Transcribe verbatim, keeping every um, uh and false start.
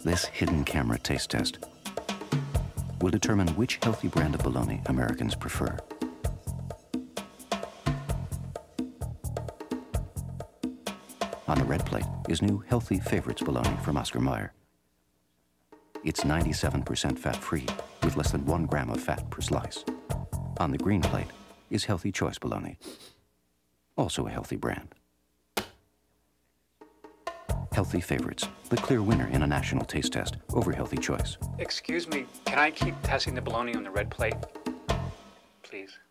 This hidden camera taste test will determine which healthy brand of bologna Americans prefer. On the red plate is new Healthy Favorites bologna from Oscar Mayer. It's ninety-seven percent fat-free, with less than one gram of fat per slice. On the green plate is Healthy Choice bologna, also a healthy brand. Healthy Favorites, the clear winner in a national taste test over Healthy Choice. Excuse me, can I keep testing the bologna on the red plate? Please.